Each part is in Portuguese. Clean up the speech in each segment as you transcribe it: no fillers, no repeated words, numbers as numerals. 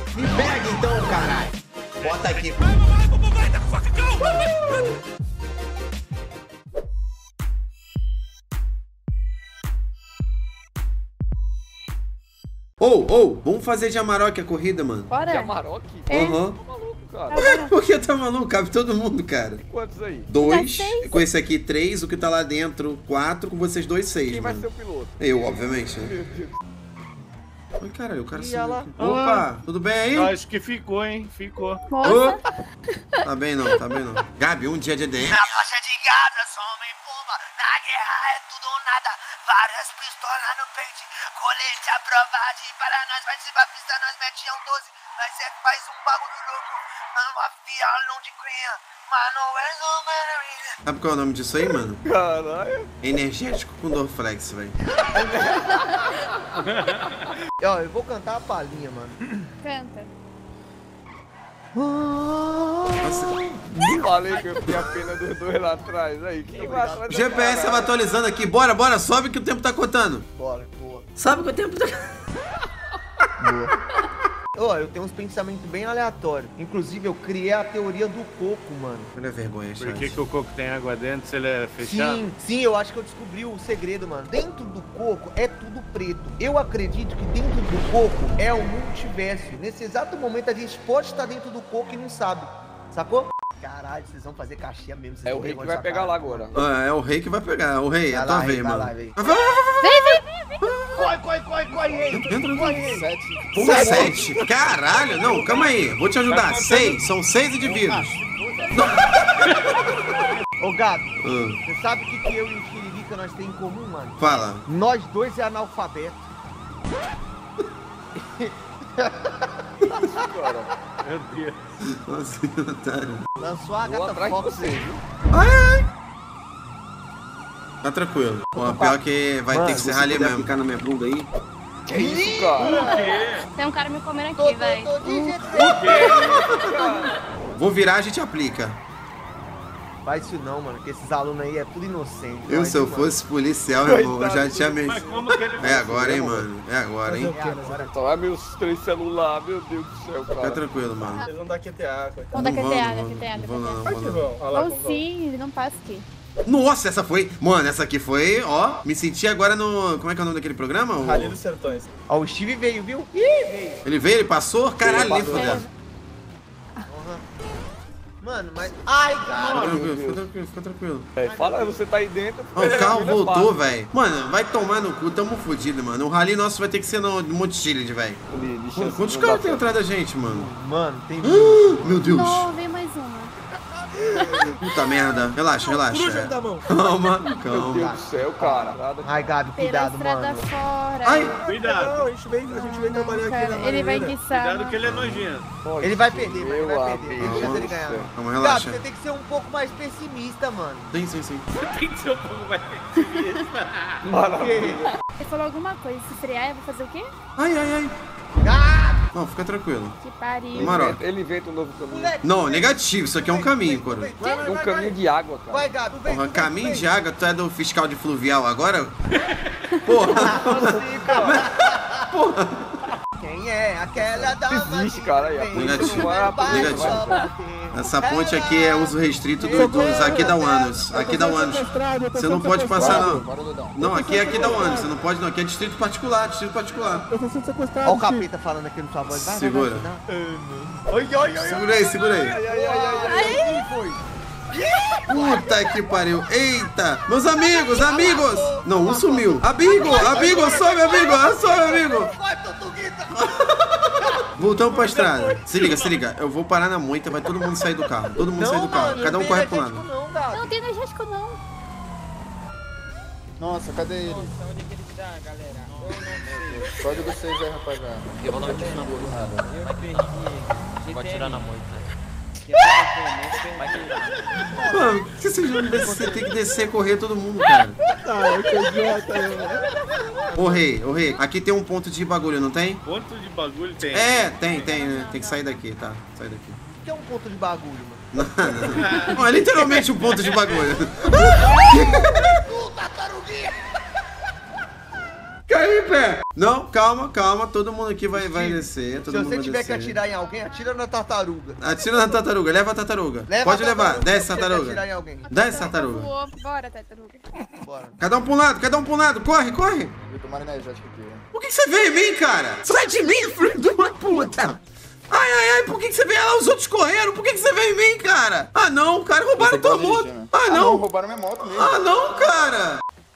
Me pega então, caralho. Bota aqui. Vamos fazer de Amarok a corrida, mano. Bora. De Amarok? É. Tá maluco, cara. Por que tá maluco? Cabe todo mundo, cara. Quantos aí? 2, Tá 6. com esse aqui 3, o que tá lá dentro 4, com vocês 2, 6. Quem vai mano. ser o piloto? Eu, obviamente, né? Meu Deus. Ai, caralho, o cara E subiu ela? aqui. Opa, tudo bem aí? Acho que ficou, hein? Ficou. Moça. Tá bem não, tá bem não. Gabi, um dia de EDM. Na rocha de gada, homem bomba. Na guerra é tudo ou nada. Várias pistolas no pente. Colete à prova de para nós. Vai se pista, nós mete 12. Nós faz um bagulho louco. Mano, afialão de crenha. Mano, é o Sabe qual é o nome disso aí, mano? Caralho. Energético com Dorflex, velho. Ó, eu vou cantar a palhinha, mano. Canta. Nossa, Falei que eu tinha pena dos dois lá atrás. Aí, quem vai atrás o do GPS cara? tava atualizando aqui. Bora, bora, sobe que o tempo tá contando. Bora, boa. Sobe que o tempo tá... Ó, eu tenho uns pensamentos bem aleatórios. Inclusive, eu criei a teoria do coco, mano. Olha a vergonha, Por chat. que o coco tem água dentro se ele é fechado? Sim, eu acho que eu descobri o segredo, mano. Dentro do coco é tudo preto. Eu acredito que dentro do coco é o multiverso. Nesse exato momento a gente pode estar dentro do coco e não sabe. Sacou? Caralho, vocês vão fazer caixinha mesmo. vocês É o tão rei que vergonha vai dessa pegar cara. lá agora. Ah, é o rei que vai pegar. O rei, é Vai a tua lá, vez, rei, vai mano. lá, rei. Entra. Pô, 7. Caralho, não, calma aí. Vou te ajudar. 6. São 6 indivíduos. Ô, Gabi, Ah, você sabe o que eu e o Tiririca nós temos em comum, mano? fala. Nós dois é analfabeto. Meu Deus. Nossa, que otário. Lançou a Vou gata atrás de fox você, aí. viu? Tá tranquilo. Pô, pior que vai ter que ser rally mesmo. Ficar na minha bunda aí. Que isso, cara? Tem um cara me comendo aqui, velho. Vou virar, a gente aplica. Faz isso não, mano, que esses alunos aí é tudo inocente. Eu, se eu fosse policial, meu irmão, eu já tinha Mas mexido. como que ele vai É agora, hein, mano. É agora, hein. Olha meus 3 celulares, meu Deus do céu, Fica cara. tranquilo, mano. Eles vão dar QTA, coitado. Vamos dar Não vão, QTA, não da vão, QTA, não da vão, não, QTA. não vão, não. Vão, olha lá Ou como sim, ele não passa aqui. Nossa, essa foi... Mano, essa aqui foi, ó... Me senti agora no... Como é que é o nome daquele programa? vão. Rally dos Sertões. Ó, o Steve veio, viu? Ih, veio. Ele veio, ele passou? Caralho, ele passou. fodeu. Mano, mas... Ai, cara. Fica tranquilo. É, fala, você tá aí dentro. Ó, o carro voltou, velho. Mano, vai tomar no cu, tamo fudido, mano. O rally nosso vai ter que ser no Monte Chile, velho. Quantos caras tem atrás da gente, mano? Mano, tem... Meu Deus. Não, veio mais uma. Puta merda. Relaxa, relaxa. da mão. Calma, Meu calma. Deus do céu, cara. Ai, Gabi, Pela cuidado, estrada mano. fora. Ai, Cuidado. Não, a gente veio trabalhar aqui Cara, na ele vai Madureira. guiçar. Cuidado que ele é nojento. Ele vai perder, mano, ele Meu vai perder. amigo. Deixa ele ganhar. calma, Gabi, relaxa. você tem que ser um pouco mais pessimista, mano. Sim, sim, sim. Tem que ser um pouco mais. Maravilha. Ele falou alguma coisa. Se frear, eu vou fazer o quê? Ai, ai, ai. Gabi! Não, fica tranquilo. Que pariu. Maroca. Ele inventa um novo caminho. Moleque, Não, negativo. Isso aqui é um caminho, Coro. Um caminho de água, cara. Vai, Gabi, vem. Porra, caminho vem. de água, tu é do fiscal de fluvial agora? Porra. Quem é aquela da... Existe, cara, aí, a polícia não vai- Negativo. Essa ponte aqui é uso restrito dos aqui da Uanos. Aqui da Uanos. Você não pode passar, não. Não, aqui dá Uanos. Você não pode, não. Aqui é distrito particular, distrito particular. Eu tô sendo sequestrado. Olha o capeta falando aqui no sua voz. Vai, Segura. Oi, oi, oi. Segura aí, segura aí. Quem foi? Puta que pariu. Eita. Meus amigos, amigos. Não, um sumiu. Amigo, amigo, sobe, amigo. Sobe, amigo. Vai, Tutuguita. Voltamos pra estrada. Se liga, se liga. Eu vou parar na moita, vai todo mundo sair do carro. Todo mundo sair do carro. mano, Cada um não corre tem pro lado. energético não, Gabi. Não tem energético, não. Nossa, cadê ele? Onde é que ele tá, galera? Eu não sei. Pode vocês aí, rapaziada. Eu não perdi ele. Pode tirar na moita. Mano, por que vocês não descem? Você tem que descer e correr todo mundo, cara. Ah, que idiota, mano. Ô rei, aqui tem um ponto de bagulho, não tem? Ponto de bagulho tem. É, tem, né? Tem que sair daqui, tá? Sai daqui. O que é um ponto de bagulho, mano? Nada. Não, é literalmente um ponto de bagulho. Caiu em pé. Não, calma, calma. Todo mundo aqui vai descer. Todo Se mundo você vai tiver que descer. atirar em alguém, atira na tartaruga. Atira na tartaruga, leva a tartaruga. Pode levar, desce tartaruga. Atirar em alguém. Desce tartaruga. Voou. Bora, tartaruga. Bora. Cada um pra um lado, corre, corre. Vou tomar energético aqui. Por que você veio em mim, cara? Sai de mim, filho de uma puta. Ai, ai, ai, por que você veio lá? Os outros correram, por que você veio em mim, cara? Ah, não, cara, roubaram tua moto. Ah, não. Roubaram minha moto mesmo. Ah, não, cara.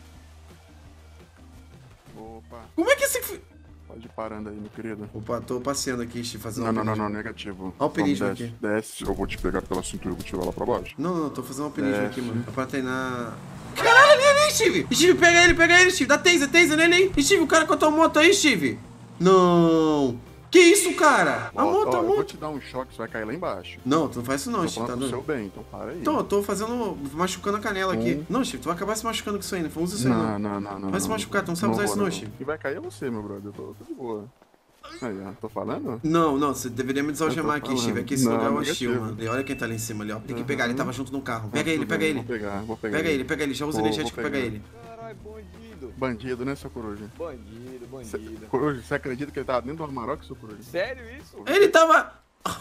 Opa, Como é que esse... pode ir parando aí, meu querido. Opa, tô passeando aqui, Steve, fazendo Não, alpinismo. negativo. Olha o alpinismo Vamos, aqui. Desce, eu vou te pegar pela cintura, eu vou te levar lá pra baixo. Não, tô fazendo alpinismo Desce. aqui, mano. É pra treinar... Caralho, ali, Steve! Steve, pega ele, Steve. Dá taser nele aí. Steve, o cara com a tua moto aí, Steve. Não. Que isso, cara? A moto, a Eu vou moto. te dar um choque, você vai cair lá embaixo. Não, tu não faz isso não, Tô Steve, tá falando do seu doido? bem, então para aí. Então, eu tô fazendo... machucando a canela aqui. Não, Steve, tu vai acabar se machucando com isso aí, né? Não usa isso aí, não. Não. Vai se machucar, tu não sabe usar isso não, vou, Steve. Quem vai cair é você, meu brother. Eu tô de boa. Aí, ó, tô falando? Não, você deveria me desalgemar aqui, Steve. Aqui esse Não, lugar é negativo. hostil, mano. E olha quem tá ali em cima ali, ó. Tem que pegar, ele tava junto no carro. Pega ele, pega ele. Vou pegar. Pega ele, já usa energético, pega ele. Caralho, bandido. Bandido, né, seu coruja? Bandido. Coruja, você acredita que ele tava dentro do Amarok, seu coruja? Sério isso? Ele tava...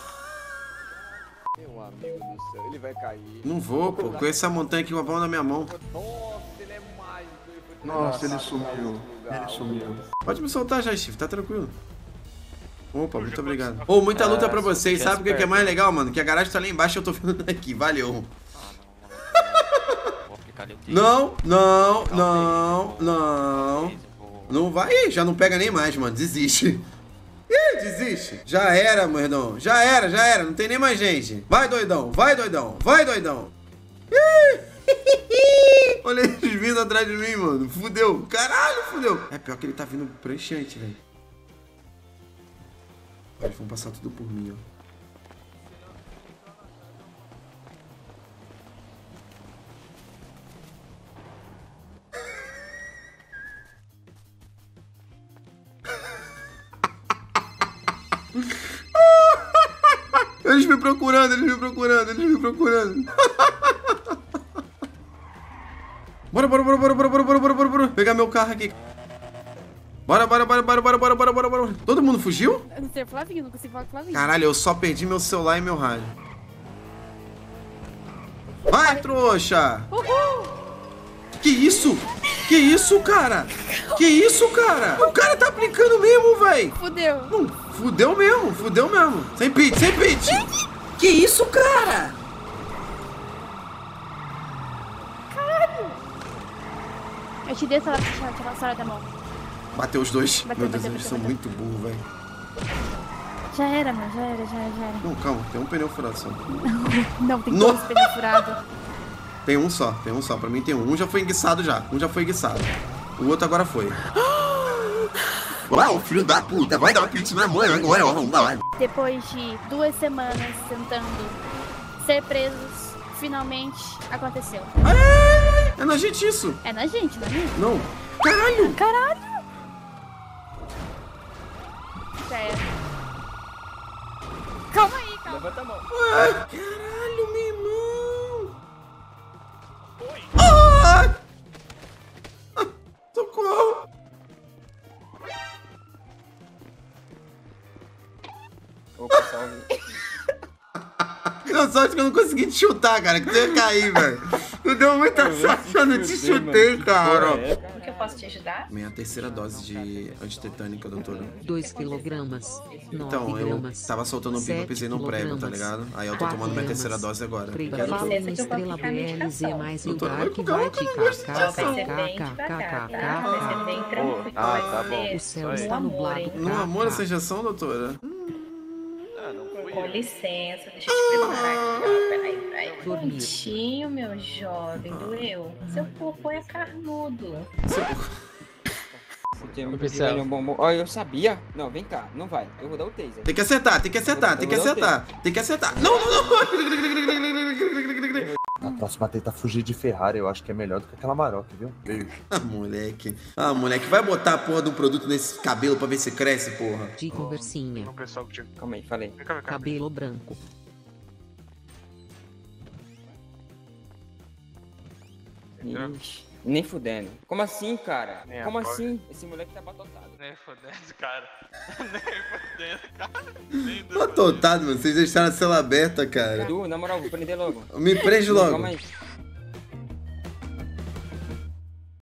Meu amigo do céu, ele vai cair. Não vou, pô. Com essa montanha aqui com a mão na minha mão. Nossa, ele é mágico. Ele foi Nossa, ele engraçado sumiu. no lugar. Ele sumiu. Pode me soltar já, Steve, tá tranquilo. Opa, muito obrigado. Ô, muita luta pra vocês. Sabe o que é mais legal, mano? Que a garagem tá lá embaixo e eu tô vindo daqui. Valeu. Não. Não vai, já não pega nem mais, mano. Desiste. Ih, desiste. Já era, meu irmão. Já era. Não tem nem mais gente. Vai, doidão. Ih. Olha eles vindo atrás de mim, mano. Fudeu. Caralho, fudeu. É pior que ele tá vindo pranchante, velho. Eles vão passar tudo por mim, ó. Eles me procurando. Bora. Pegar meu carro aqui. Bora. Todo mundo fugiu? Eu não sei o Flavinho, não consigo falar com o Flavinho. Caralho, eu só perdi meu celular e meu rádio. Vai, trouxa! Uhul! Que isso? Cara? O cara tá aplicando mesmo, véi! Fudeu. Fudeu mesmo. Sem pitch. Que isso, cara? Eu te dei essa hora da mão. Bateu os dois. Bateu, Meu Deus, bateu, eles bateu, são bateu. muito burros, velho. Já era, meu. Já era. Não, calma, tem um pneu furado só. Não, tem No- dois pneus furados. Tem um só. Pra mim tem um. Um já foi enguiçado já. O outro agora foi. Uau, filho da puta, vai dar uma pitch na mãe agora, ó. Depois de 2 semanas tentando ser presos, finalmente aconteceu. É na gente isso. É na gente, não é mesmo? Não. Caralho. Já era. Calma aí. Levanta a mão. Caralho, meu irmão. Ah! Socorro. Opa, salve. Não, sorte que eu não consegui te chutar, cara, que tu ia cair, velho. Tu deu muita sorte, eu não te chutei, cara. Como que eu posso te ajudar? Minha terceira dose de antitetânica, doutora. 2 quilogramas. 9 Então, eu gramas. tava soltando um pipa, 7 pisei no prego, tá quilogramas, ligado? Aí eu tô 4 tomando minha gramas. terceira dose agora. Prepara Quero- uma Licença, que eu vou estrela aplicar a BLZ medicação. mais Doutora, lugar vai que com calma vai que eu te não gosto de injeção. Vai ser bem devagar, tá? Vai ser bem tranquilo. tá bom. O céu No está amor, nublado. hein? No amor essa injeção, doutora? Com licença, deixa eu te preparar aqui, ó. Peraí. Dormir. Prontinho, meu jovem. Doeu? Seu popô é carnudo. Você tinha me pedido um bombom. Ó, eu sabia. Não, vem cá. Não vai. Eu vou dar o taser. Tem que acertar. Não. A próxima tenta fugir de Ferrari, eu acho que é melhor do que aquela Maroc, viu? Beijo. Moleque, vai botar a porra do produto nesse cabelo pra ver se cresce, porra. De conversinha. Calma aí, falei. Cabelo branco. Ixi, Nem fudendo. Como assim, cara? Nem Como a pau. assim? Esse moleque tá batotado. Nem fodendo, cara. Nem fodendo, cara. Nem Batotado, mano. Vocês deixaram a cela aberta, cara. Edu, na moral, vou prender logo. Me prende Calma logo. aí.